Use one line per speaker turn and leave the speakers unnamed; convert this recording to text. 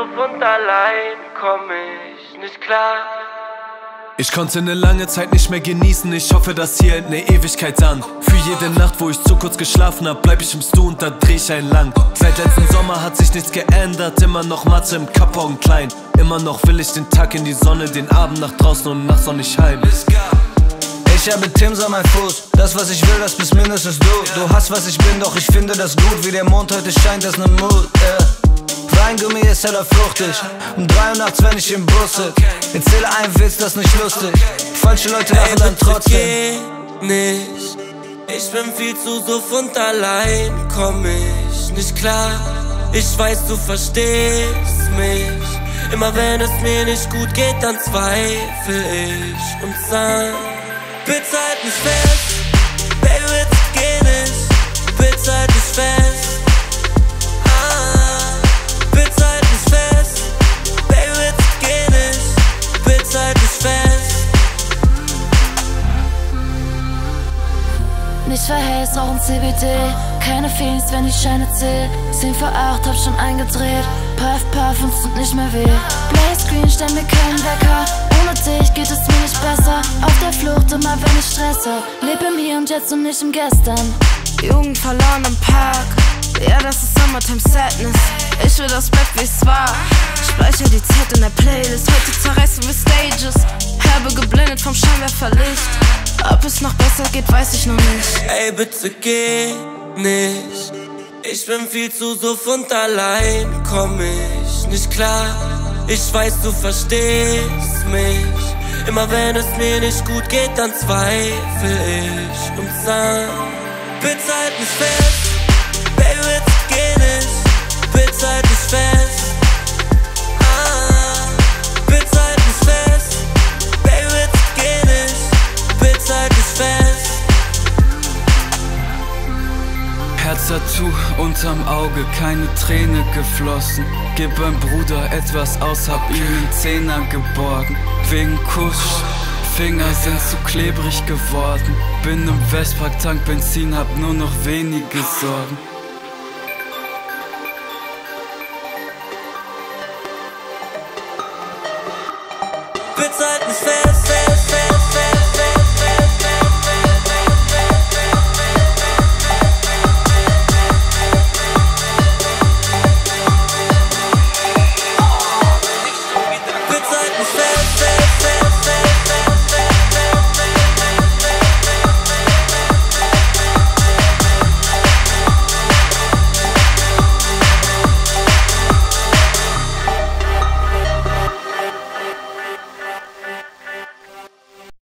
und allein komm ich nicht klar.
Ich konnte eine lange Zeit nicht mehr genießen, ich hoffe, das hier hält eine Ewigkeit an. Für jede Nacht, wo ich zu kurz geschlafen hab, bleib ich im Stu und da dreh ich einen lang. Seit letzten Sommer hat sich nichts geändert, immer noch Mathe im Kappaugen klein. Immer noch will ich den Tag in die Sonne, den Abend nach draußen und nachts noch nicht heim.
Ich habe Tims an meinem Fuß, das was ich will, das bist mindestens du. Du hast was ich bin, doch ich finde das gut, wie der Mond heute scheint, das ist ne Mut, yeah. Weingummi ist heller fruchtig, um 3 Uhr nachts, wenn ich im Bus sitz. Erzähle einen Witz, das ist nicht lustig, falsche Leute lachen dann trotzdem.
Geh nicht, ich bin viel zu suff und allein komm ich nicht klar. Ich weiß, du verstehst mich, immer wenn es mir nicht gut geht, dann zweifel ich und sag: Bitte halt mich fest, Baby, bitte geh nicht, bitte halt mich fest. Bitte halt mich fest, Baby, bitte geh nicht, bitte halt mich fest.
Nicht verhältst, rauchen CBD, keine Feelings, wenn die Scheine zählt. 10 vor 8, hab schon eingedreht, Puff, Puff und es tut nicht mehr weh. Playscreen, stell mir keinen Wecker, ohne dich geht es mir nicht besser. Auf der Flucht immer, wenn ich stresse, leb im Hier und Jetzt und nicht im Gestern.
Jugend verloren im Park, ja, das ist Summertime Sadness. Ich will das Bett, wie es war, speicher die Zeit in der Playlist. Heute zerreißen wir Stages, herbe geblendet vom Scheinwerferlicht. Ob es noch besser geht, weiß ich noch nicht.
Ey, bitte geh nicht, ich bin viel zu suff und allein komm ich nicht klar. Ich weiß, du verstehst mich, immer wenn es mir nicht gut geht, dann zweifel ich und sag: Bitte halt mich fest, Baby, bitte geh nicht, bitte halt mich fest. Bitte halt mich fest, Baby, bitte geh nicht, bitte halt mich fest.
Herztattoo unterm Auge, keine Träne geflossen. Gib beim Bruder etwas aus, hab ihm den Zehner geborgen. Wegen Kusch, Finger sind zu klebrig geworden. Bin im Westpark, tank Benzin, hab nur noch wenige Sorgen.
Bitte halt mich fest, fest.